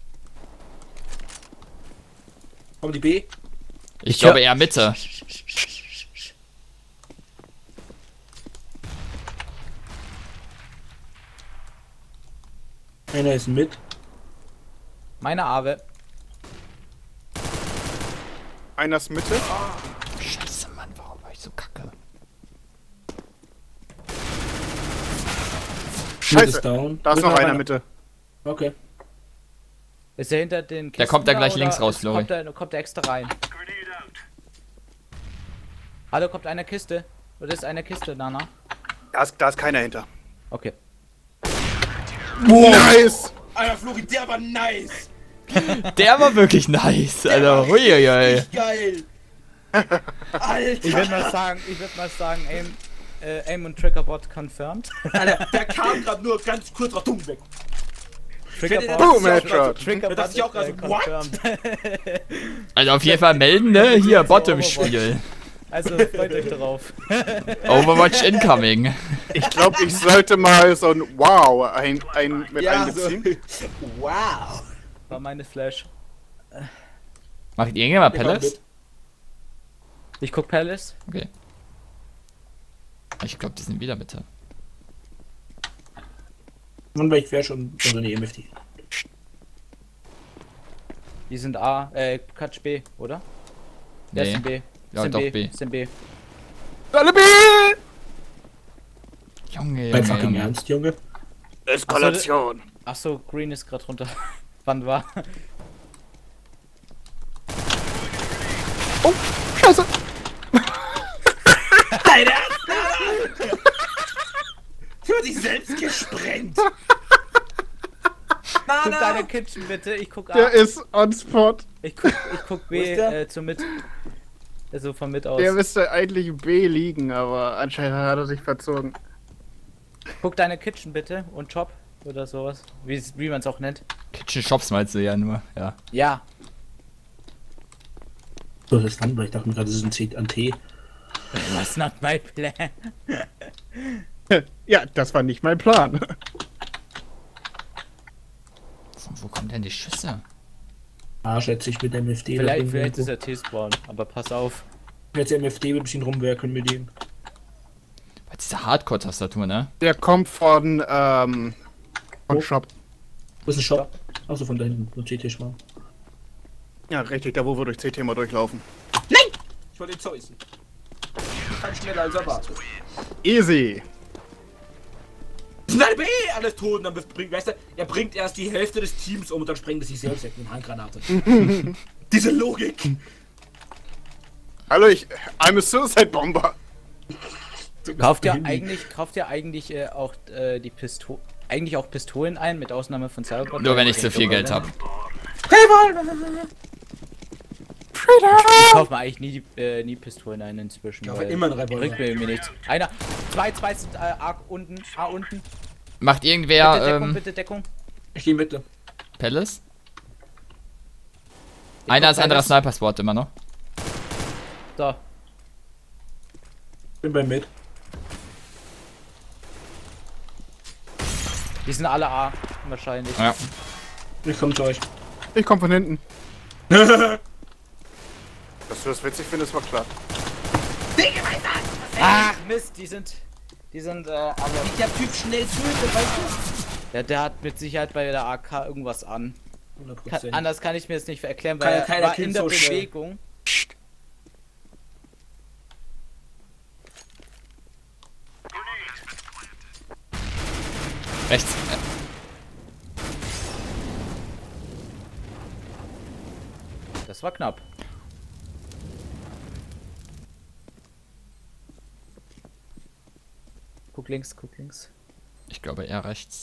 Speaker 2: Kommen die B?
Speaker 3: Ich,
Speaker 1: Ich
Speaker 3: glaube
Speaker 1: hör-
Speaker 3: eher Mitte.
Speaker 2: Einer ist mit.
Speaker 1: Meine Arme.
Speaker 4: Einer ist Mitte.
Speaker 3: Scheiße, Mann, warum war ich so kacke?
Speaker 2: Mit
Speaker 4: Scheiße.
Speaker 2: ist down.
Speaker 4: Da ist
Speaker 2: Mit
Speaker 4: noch einer
Speaker 2: einer.
Speaker 4: Mitte.
Speaker 2: Okay.
Speaker 1: Ist er hinter den Kisten?
Speaker 3: Der kommt da gleich
Speaker 1: oder
Speaker 3: links raus,
Speaker 1: ist-
Speaker 3: Flori.
Speaker 1: Kommt der, kommt der extra rein? Hallo, kommt eine Kiste? Oder ist eine Kiste, Nana?
Speaker 4: Da ist, da ist keiner hinter.
Speaker 1: Okay.
Speaker 4: Nice!
Speaker 2: Alter, Flori, der war nice!
Speaker 3: Der war wirklich nice. Also, huiuiui.
Speaker 2: Richtig geil! Alter!
Speaker 1: Ich würde mal sagen, ich würde mal sagen, Aim, äh, Aim und Triggerbot confirmed.
Speaker 2: Alter, der kam gerade nur ganz kurz auf dumm weg.
Speaker 1: Triggerbot,
Speaker 4: Boom,
Speaker 2: das-
Speaker 4: Headshot.
Speaker 1: Triggerbot
Speaker 2: Das ist ja auch
Speaker 1: äh,
Speaker 2: gerade so, what?
Speaker 1: confirmed.
Speaker 3: Also auf jeden Fall melden, ne? Hier, Bottom-Spiel.
Speaker 1: Also freut euch darauf.
Speaker 3: Overwatch incoming.
Speaker 4: Ich glaube, ich sollte mal so ein Wow ein, ein, mit
Speaker 2: Ja,
Speaker 4: einbeziehen.
Speaker 2: so. Wow!
Speaker 1: War meine Flash.
Speaker 3: Macht irgendjemand
Speaker 2: Der kommt
Speaker 3: Palace?
Speaker 2: mit.
Speaker 1: Ich guck Palace.
Speaker 3: Okay. Ich glaube, die sind wieder Mitte.
Speaker 2: Und ich wäre schon so eine E M F T.
Speaker 1: Die sind A, äh, Quatsch B, oder? Der ist
Speaker 3: Nee.
Speaker 1: in B.
Speaker 3: Ja,
Speaker 1: Ist in
Speaker 3: doch,
Speaker 1: B.
Speaker 3: B.
Speaker 1: Ist in B.
Speaker 4: Alle B!
Speaker 3: Junge,
Speaker 2: Mein
Speaker 3: Junge,
Speaker 2: fucking
Speaker 3: Junge.
Speaker 2: Ernst, Junge.
Speaker 4: Eskalation.
Speaker 1: Achso, Green ist gerade runter. Wann war?
Speaker 4: Oh, scheiße.
Speaker 2: Alter! Für dich selbst gesprengt!
Speaker 1: Guck deine Kitchen bitte, ich guck
Speaker 4: Der
Speaker 1: A.
Speaker 4: ist on spot.
Speaker 1: Ich guck, ich guck
Speaker 2: Wo
Speaker 1: B
Speaker 2: ist der?
Speaker 1: äh, zur Mit. Also von mit aus.
Speaker 4: Der müsste eigentlich B liegen, aber anscheinend hat er sich verzogen.
Speaker 1: Guck deine Kitchen bitte und Job oder sowas. Wie, wie man es auch nennt.
Speaker 3: Kitchen Shops meinst du ja nur, ja.
Speaker 1: Ja.
Speaker 2: So, das ist dann, weil ich dachte mir gerade, das ist ein C an T.
Speaker 1: Was not my plan.
Speaker 4: Ja, das war nicht mein Plan.
Speaker 3: Von wo kommen denn die Schüsse?
Speaker 2: Ah, schätze ich mit dem M F D.
Speaker 1: Vielleicht, vielleicht ist er T-Spawn, aber pass auf.
Speaker 2: Jetzt M F D ein bisschen rumwerken mit ihm.
Speaker 3: Bei dieser Hardcore-Tastatur, ne?
Speaker 4: Der kommt von, ähm, von
Speaker 2: Wo?
Speaker 4: Shop.
Speaker 2: Wo ist ein Shop? Achso, von da hinten, wo C T war.
Speaker 4: Ja, richtig, da wo wir durch C T mal durchlaufen.
Speaker 2: Ich wollte ihn zäusen. Kann schneller als erwartet.
Speaker 4: Easy.
Speaker 2: Nein, B! Alles tot und dann bringt, weißt du, er bringt erst die Hälfte des Teams um und dann sprengt er sich selbst weg mit einer Handgranate. Diese Logik!
Speaker 4: Hallo, ich, I'm a Suicide Bomber.
Speaker 1: Kauft ihr
Speaker 2: Handy.
Speaker 1: eigentlich, kauft ihr eigentlich äh, auch äh, die Pistolen, eigentlich auch Pistolen ein, mit Ausnahme von Cyberbot?
Speaker 3: Nur wenn ich zu viel Geld habe.
Speaker 1: Ich kaufe mir eigentlich nie, die, äh, nie Pistolen ein inzwischen.
Speaker 2: Ich kaufe
Speaker 1: weil
Speaker 2: immer einen Revolver.
Speaker 1: Bringt mir, mir nichts. Einer, zwei, zwei sind äh, A unten, A unten.
Speaker 3: Macht
Speaker 1: Bitte
Speaker 3: irgendwer,
Speaker 1: Deckung,
Speaker 3: ähm,
Speaker 1: bitte Deckung.
Speaker 2: Ich gehe Mitte.
Speaker 3: Palace?
Speaker 1: Ich
Speaker 3: Einer
Speaker 1: guck
Speaker 3: ist anderer
Speaker 1: Palace.
Speaker 3: Sniper-Spot immer noch.
Speaker 1: So,
Speaker 2: Bin bei Mid.
Speaker 1: die sind alle A, wahrscheinlich.
Speaker 3: Ja.
Speaker 2: Ich komm zu euch.
Speaker 4: Ich komm von hinten. Dass du das witzig findest, war klar.
Speaker 1: Ach Mist, die sind, die sind, äh, aber...
Speaker 2: Wie der Typ schnell tötet, weißt du?
Speaker 1: Ja, der hat mit Sicherheit bei der A K irgendwas an.
Speaker 2: hundert
Speaker 1: Kann,
Speaker 2: Prozent.
Speaker 1: anders kann ich mir das nicht erklären,
Speaker 2: Kann
Speaker 1: weil
Speaker 2: ja
Speaker 1: er
Speaker 2: keiner
Speaker 1: war
Speaker 2: killen
Speaker 1: in der
Speaker 2: so schnell.
Speaker 1: Bewegung.
Speaker 3: Rechts. Äh,
Speaker 1: Das war knapp. Guck links, guck links.
Speaker 3: Ich glaube eher rechts.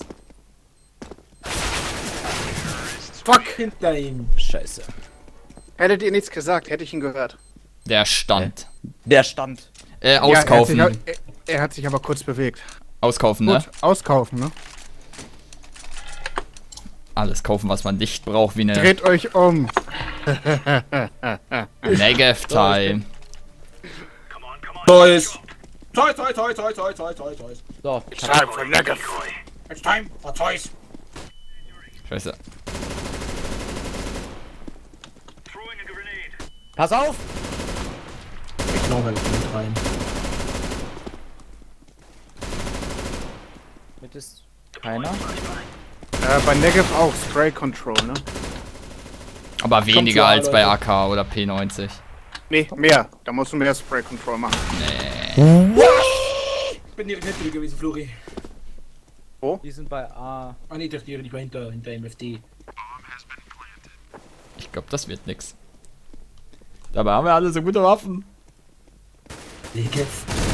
Speaker 2: Fuck hinter ihm.
Speaker 1: Scheiße.
Speaker 4: Hättet ihr nichts gesagt, hätte ich ihn gehört.
Speaker 3: Der stand.
Speaker 1: Der stand.
Speaker 3: Äh, auskaufen.
Speaker 4: Ja, er, hat sich, er, er hat sich aber kurz bewegt.
Speaker 3: Auskaufen, ne?
Speaker 4: Gut, auskaufen, ne?
Speaker 3: Alles kaufen, was man nicht braucht, wie eine
Speaker 4: Dreht euch um.
Speaker 3: Negative Time.
Speaker 2: Toys. Toys, toys, toys, toys, toys, toys, toys, toys.
Speaker 1: So,
Speaker 4: Time for Negative.
Speaker 2: It's time for toys.
Speaker 3: Scheiße.
Speaker 1: pass auf!
Speaker 2: Ich glaube, ich bin mit rein.
Speaker 1: Mit ist keiner.
Speaker 4: Äh, bei Negative auch Spray Control, ne?
Speaker 3: Aber
Speaker 2: zu
Speaker 3: weniger
Speaker 2: A,
Speaker 3: als bei
Speaker 2: Leute.
Speaker 3: A K oder P neunzig.
Speaker 4: Nee, mehr. Da musst du mehr Spray Control machen.
Speaker 2: Ich bin direkt hinter dir gewesen, Flori.
Speaker 1: Die sind bei A.
Speaker 2: Ah nee, ich war hinter, hinter M F D.
Speaker 3: Ich glaube, das wird nix. Dabei haben wir alle so gute Waffen.
Speaker 2: Negative.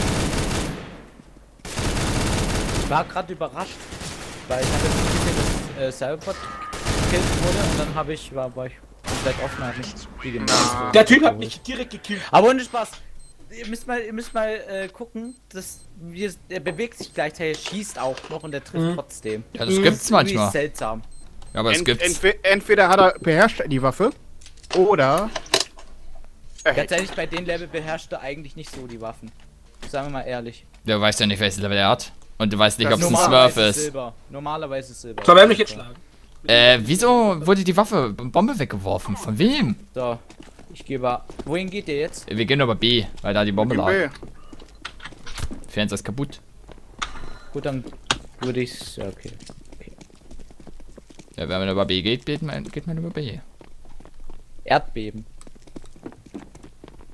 Speaker 1: Ich war gerade überrascht, weil ich habe jetzt gesehen, dass äh, Cyberbot gekillt wurde und dann habe ich, war, war ich komplett offen, hab nicht die gemerkt.
Speaker 2: Der Typ hat mich direkt gekillt.
Speaker 1: Aber ohne Spaß. Ihr müsst mal, ihr müsst mal äh, gucken, dass wir, er bewegt sich gleichzeitig, schießt auch noch und er trifft
Speaker 2: Mhm.
Speaker 1: trotzdem.
Speaker 3: Ja, das gibt's
Speaker 1: Irgendwie
Speaker 3: manchmal.
Speaker 1: seltsam.
Speaker 3: Ja, aber es
Speaker 4: Ent,
Speaker 3: gibt's.
Speaker 4: entwe entweder hat er beherrscht die Waffe oder er
Speaker 1: Ganz
Speaker 4: hackt.
Speaker 1: ehrlich, bei dem Level beherrscht er eigentlich nicht so die Waffen. Sagen wir mal ehrlich.
Speaker 3: Der weiß ja nicht, welches Level er hat. Und du weißt nicht,
Speaker 4: Das
Speaker 3: ob es ein
Speaker 1: Normalerweise
Speaker 3: Smurf ist.
Speaker 1: Silber. Normalerweise ist Silber.
Speaker 2: So, wer hat mich jetzt schlagen?
Speaker 3: Äh, wieso wurde die Waffe, Bombe weggeworfen? Von wem?
Speaker 1: So, ich gebe. Wohin geht der jetzt?
Speaker 3: Wir gehen über B, weil da die Bombe lag.
Speaker 4: B.
Speaker 3: Fernseher ist kaputt.
Speaker 1: Gut, dann würde ich. Ja, okay.
Speaker 3: Ja, wenn man über B geht, geht man, geht man über B.
Speaker 1: Erdbeben.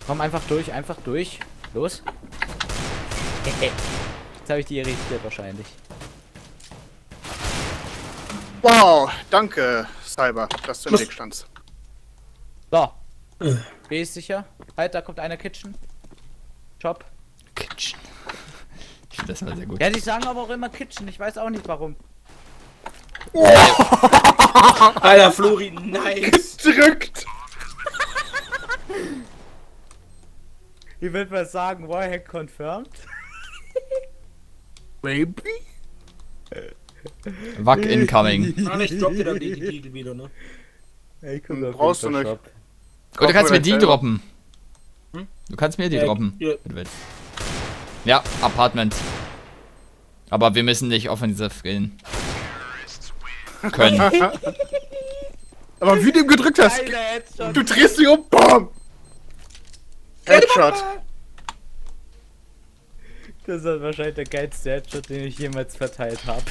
Speaker 1: Komm einfach durch, einfach durch. Los. Jetzt habe ich die irritiert wahrscheinlich.
Speaker 4: Wow, danke, Cyber, dass du im
Speaker 2: Was?
Speaker 4: Weg standst.
Speaker 1: So. B ist sicher. Halt, da kommt einer Kitchen. Shop.
Speaker 3: Kitchen. Ich finde das mal sehr gut.
Speaker 1: Ja, die sagen aber auch immer Kitchen. Ich weiß auch nicht warum.
Speaker 2: Alter, Flori, nice.
Speaker 4: Drückt!
Speaker 1: Wie will man sagen? Warhack confirmed?
Speaker 4: Baby?
Speaker 3: Wack incoming.
Speaker 2: Ah, ich dropp dir dann die, die Titel wieder, ne?
Speaker 1: Ey, guck
Speaker 4: Hm, brauchst du nicht.
Speaker 3: Oh, du kannst mir die
Speaker 4: selber.
Speaker 3: droppen.
Speaker 2: Hm?
Speaker 3: Du kannst mir die
Speaker 2: Ja,
Speaker 3: droppen.
Speaker 2: ja.
Speaker 3: Wenn du willst. Ja, Apartment. Aber wir müssen nicht offensiv gehen. Können.
Speaker 4: Aber wie du ihm gedrückt hast,
Speaker 1: Geile Headshot.
Speaker 4: du drehst dich um, BAM! Headshot.
Speaker 1: Das ist wahrscheinlich der geilste Headshot, den ich jemals verteilt habe.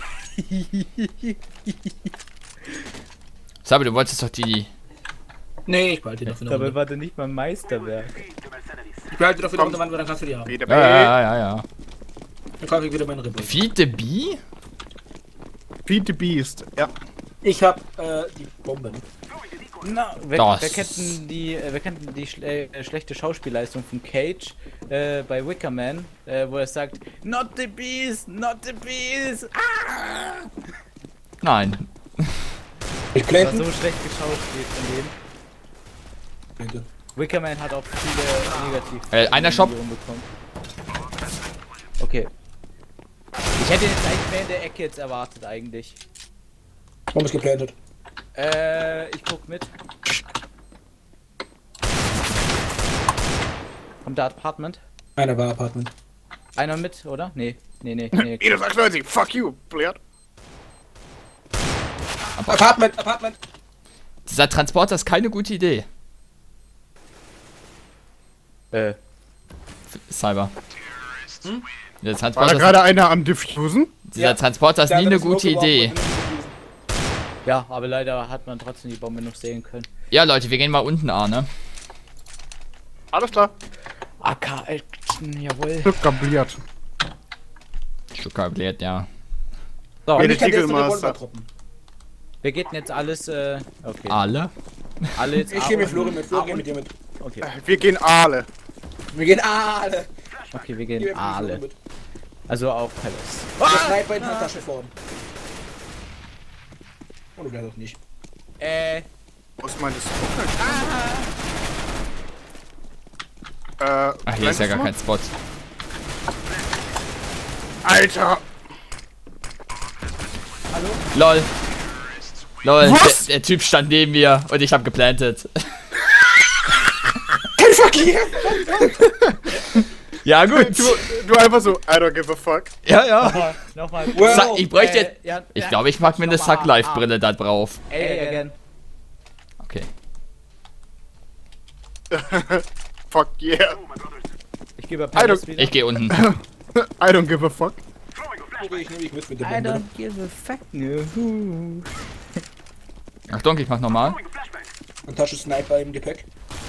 Speaker 3: Sabe, du wolltest doch die...
Speaker 2: Nee, ich behalte die noch für eine
Speaker 1: Dabei
Speaker 2: Runde.
Speaker 1: war der nicht mal ein Meisterwerk.
Speaker 2: Ich behalte die noch für eine Runde, wann wir dann kannst du die haben.
Speaker 4: Wieder
Speaker 3: Ja,
Speaker 4: bei
Speaker 3: ja, ja, ja.
Speaker 2: Dann kaufe ich wieder meine Rippe.
Speaker 3: Feed the Bee?
Speaker 4: Feed the Beast. Ja.
Speaker 2: Ich hab äh, die Bomben.
Speaker 1: Na, wer,
Speaker 3: Das-
Speaker 1: wer kennt denn die, äh, wer kennt denn die schle äh, schlechte Schauspielleistung von Cage äh, bei Wicker Man, äh, wo er sagt, Not the bees, not the bees. Ah!
Speaker 3: Nein.
Speaker 2: Ich
Speaker 1: Das war
Speaker 2: blenden.
Speaker 1: so schlecht geschauspielt von dem. Wicker Man hat auch viele negativ.
Speaker 3: Äh, einer Shop.
Speaker 1: bekommen. Okay. Ich hätte jetzt eigentlich mehr in der Ecke jetzt erwartet eigentlich.
Speaker 2: Bombe ist geplantet.
Speaker 1: Äh, ich guck mit. Kommt da Apartment?
Speaker 2: Einer war Apartment.
Speaker 1: Einer mit, oder? Nee, nee, nee, nee.
Speaker 4: Minus achtunddreißig, fuck you, Blair.
Speaker 2: Apartment, Apartment.
Speaker 3: Dieser Transporter ist keine gute Idee.
Speaker 1: Äh,
Speaker 3: Cyber.
Speaker 2: Hm?
Speaker 3: Der
Speaker 4: War
Speaker 3: Transporter,
Speaker 4: da
Speaker 3: ist,
Speaker 4: gerade einer am Diffusen?
Speaker 3: dieser
Speaker 2: Ja.
Speaker 3: Transporter ist
Speaker 2: Der
Speaker 3: nie
Speaker 2: hat
Speaker 3: eine
Speaker 2: das Logo
Speaker 3: gute Idee.
Speaker 2: geworfen.
Speaker 1: ja, aber leider hat man trotzdem die Bombe noch sehen können.
Speaker 3: Ja, Leute, wir gehen mal unten an, ne?
Speaker 4: Alles klar.
Speaker 1: A K-Action, jawohl.
Speaker 4: Kabliert.
Speaker 3: Schokabliert, ja.
Speaker 1: So,
Speaker 2: Und
Speaker 4: Jede
Speaker 2: ich kann jetzt eine
Speaker 4: Titelmaster.
Speaker 2: Revolver droppen.
Speaker 1: wir geht jetzt alles, äh, okay.
Speaker 3: Alle?
Speaker 1: Alle jetzt
Speaker 2: Ich
Speaker 1: A
Speaker 2: gehe mit
Speaker 1: und-
Speaker 2: Flori mit, Flori
Speaker 1: A
Speaker 2: geht mit
Speaker 1: und-
Speaker 2: dir mit.
Speaker 1: Okay,
Speaker 4: Wir gehen alle.
Speaker 2: Wir gehen alle.
Speaker 1: okay, wir
Speaker 2: Ich geh
Speaker 1: gehen
Speaker 2: mit Flori
Speaker 1: alle.
Speaker 2: mit.
Speaker 1: Also auch Palace.
Speaker 2: Der Sniper in der Tasche vorn. Und du bleibst auch nicht.
Speaker 1: Äh,
Speaker 4: Was meintest du? Äh,
Speaker 3: Ach, hier ist ja gar kein Spot.
Speaker 4: Alter!
Speaker 3: LOL. LOL,
Speaker 4: Was?
Speaker 3: der, der Typ stand neben mir und ich hab geplantet.
Speaker 2: Kein Verkehr!
Speaker 3: Ja, gut.
Speaker 4: Du, du einfach so, I don't give a fuck.
Speaker 3: Ja, ja.
Speaker 1: nochmal, nochmal.
Speaker 2: Well,
Speaker 3: Sa- ich bräuchte jetzt...
Speaker 1: Äh, ja,
Speaker 3: Ich
Speaker 1: ja.
Speaker 3: glaube, ich mag mir eine
Speaker 1: Nochmal A,
Speaker 3: Suck-Life-Brille da drauf.
Speaker 1: A, A again.
Speaker 3: Okay.
Speaker 4: Fuck yeah.
Speaker 1: Ich gebe
Speaker 4: I
Speaker 1: Palace
Speaker 4: don't-
Speaker 1: wieder.
Speaker 3: Ich gehe unten.
Speaker 4: I don't give a fuck.
Speaker 2: Flori, ich nehme dich mit mit der
Speaker 1: I
Speaker 2: Bombe.
Speaker 1: don't give a fuck, no.
Speaker 3: Achtung, ich mach nochmal.
Speaker 2: Und Tasche Sniper im Gepäck.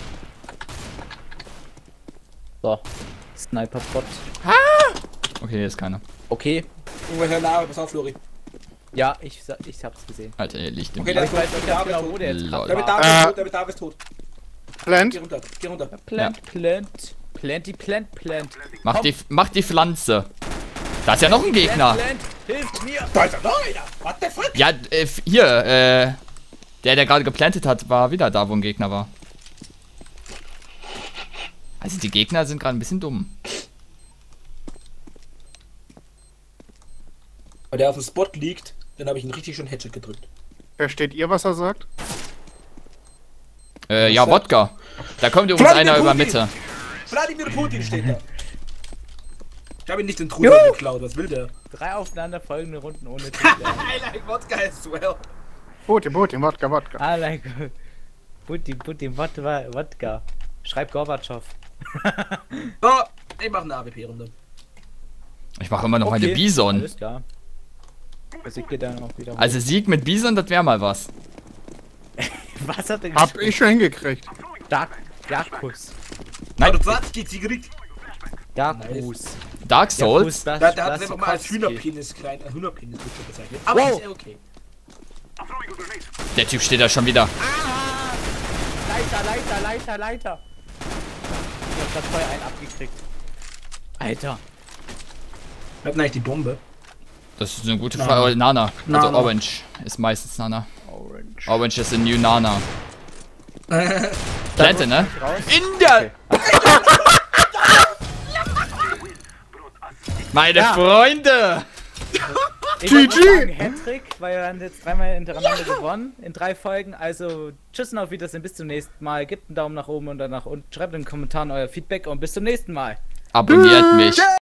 Speaker 1: So. Sniper-Bot.
Speaker 3: Okay, hier ist keiner.
Speaker 1: Okay.
Speaker 2: Irgendwo nahe, pass auf, Flori.
Speaker 1: Ja, ich, sa- ich hab's gesehen.
Speaker 3: Alter, hier liegt im
Speaker 2: Okay,
Speaker 3: Bier.
Speaker 2: der
Speaker 1: Ich weiß nicht ganz genau, wo der jetzt
Speaker 3: Lol.
Speaker 2: Der mit
Speaker 1: gerade war.
Speaker 2: David ist
Speaker 4: Äh.
Speaker 2: tot, der mit David ist tot. Geh
Speaker 4: Plant.
Speaker 2: runter, geh runter.
Speaker 1: Plant, plant. Planty, plant, plant.
Speaker 3: Mach die, mach die Pflanze. Da ist ja noch ein Gegner.
Speaker 1: Plant, hilft mir.
Speaker 2: Da ist er noch einer! What the fuck?
Speaker 3: Ja, äh, f- hier, äh, der, der gerade geplantet hat, war wieder da, wo ein Gegner war. Also die Gegner sind gerade ein bisschen dumm.
Speaker 2: Weil der auf dem Spot liegt, dann habe ich ihn richtig schön Headshot gedrückt.
Speaker 4: Versteht ihr, was er sagt?
Speaker 3: Äh, ja,
Speaker 2: sagt-
Speaker 3: Wodka. Da kommt übrigens
Speaker 2: Vladimir
Speaker 3: einer über
Speaker 2: Putin!
Speaker 3: Mitte.
Speaker 2: Vladimir Putin steht da. Ich habe ihn nicht den Truder geklaut, was will der?
Speaker 1: Drei aufeinanderfolgende Runden ohne Titel.
Speaker 2: I like vodka as well.
Speaker 4: Putin, Putin, Wodka, Wodka.
Speaker 1: I like Putin, Putin, Wodka, Wodka. Schreib Gorbatschow.
Speaker 2: So, ich mache eine A W P-Runde.
Speaker 3: Ich mache immer noch meine Bison.
Speaker 1: Alles klar. Also ich gehe dann auch wieder hoch.
Speaker 3: Also Sieg mit Bison, das wäre mal was.
Speaker 1: was hat er
Speaker 4: Hab ich schon hingekriegt.
Speaker 1: Dark, Darkus.
Speaker 3: Nein.
Speaker 2: einundzwanzig gekriegt.
Speaker 1: Darkus.
Speaker 3: Dark Souls?
Speaker 2: Der, der hat einfach mal als Hühnerpenis klein, äh, Hühnerpenis wird schon bezeichnet. Aber
Speaker 1: Wow.
Speaker 2: ist ja okay.
Speaker 3: Der Typ steht da schon wieder.
Speaker 1: Leiter, Leiter, Leiter, Leiter. Ich hab grad voll einen abgekriegt. Alter.
Speaker 2: Hat eigentlich die Bombe.
Speaker 3: Das ist eine gute
Speaker 2: Nana.
Speaker 3: Frage. Nana. Also
Speaker 2: Nana.
Speaker 3: Orange ist meistens Nana.
Speaker 4: Orange.
Speaker 3: Orange ist the new Nana. Plante, ne?
Speaker 1: Raus.
Speaker 3: In der... Meine
Speaker 1: Ja.
Speaker 3: Freunde!
Speaker 1: Ich
Speaker 4: G
Speaker 1: wollte
Speaker 4: G.
Speaker 1: sagen, Hattrick, weil wir haben jetzt dreimal hintereinander gewonnen. In drei Folgen. Also, tschüss und auf Wiedersehen. Bis zum nächsten Mal. Gebt einen Daumen nach oben und dann nach unten. Schreibt in den Kommentaren euer Feedback und bis zum nächsten Mal.
Speaker 3: Abonniert mich.